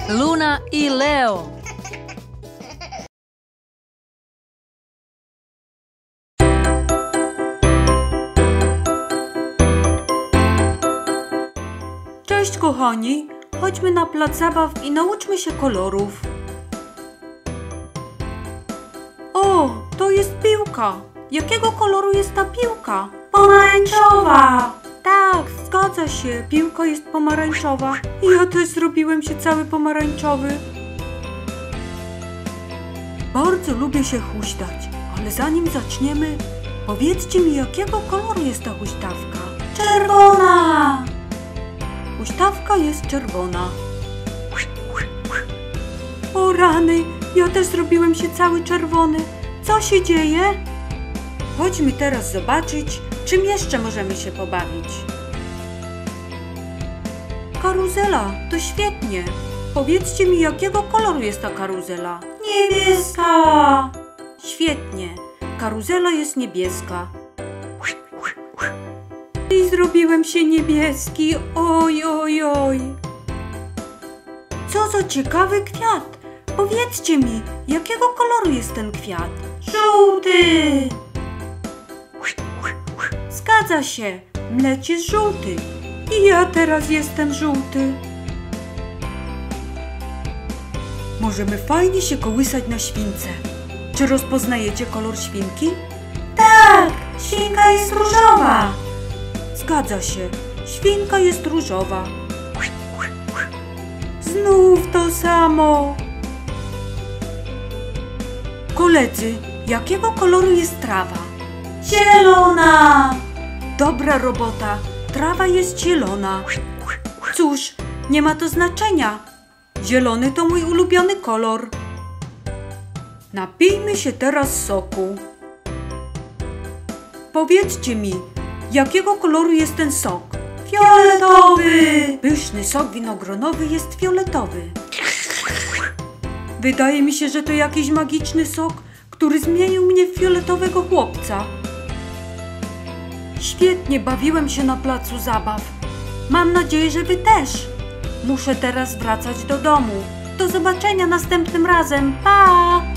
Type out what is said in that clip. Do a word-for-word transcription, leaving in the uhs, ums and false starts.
Luna i Leo. Cześć kochani, chodźmy na plac zabaw i nauczmy się kolorów. O, to jest piłka. Jakiego koloru jest ta piłka? Pomarańczowa! Tak, zgadza się, piłka jest pomarańczowa. Ja też zrobiłem się cały pomarańczowy. Bardzo lubię się huśtać, ale zanim zaczniemy, powiedzcie mi, jakiego koloru jest ta huśtawka? Czerwona! Huśtawka jest czerwona. O rany, ja też zrobiłem się cały czerwony. Co się dzieje? Chodźmy teraz zobaczyć, czym jeszcze możemy się pobawić. Karuzela, to świetnie. Powiedzcie mi, jakiego koloru jest ta karuzela? Niebieska! Świetnie, karuzela jest niebieska. I zrobiłem się niebieski, oj, oj, oj. Co za ciekawy kwiat. Powiedzcie mi, jakiego koloru jest ten kwiat? Żółty! Zgadza się, mleć jest żółty. I ja teraz jestem żółty. Możemy fajnie się kołysać na śwince. Czy rozpoznajecie kolor świnki? Tak, świnka jest różowa. Zgadza się, świnka jest różowa. Znów to samo. Koledzy, jakiego koloru jest trawa? Zielona! Dobra robota, trawa jest zielona. Cóż, nie ma to znaczenia. Zielony to mój ulubiony kolor. Napijmy się teraz soku. Powiedzcie mi, jakiego koloru jest ten sok? Fioletowy! Pyszny sok winogronowy jest fioletowy. Wydaje mi się, że to jakiś magiczny sok, który zmienił mnie w fioletowego chłopca. Świetnie bawiłem się na placu zabaw. Mam nadzieję, że wy też. Muszę teraz wracać do domu. Do zobaczenia następnym razem. Pa!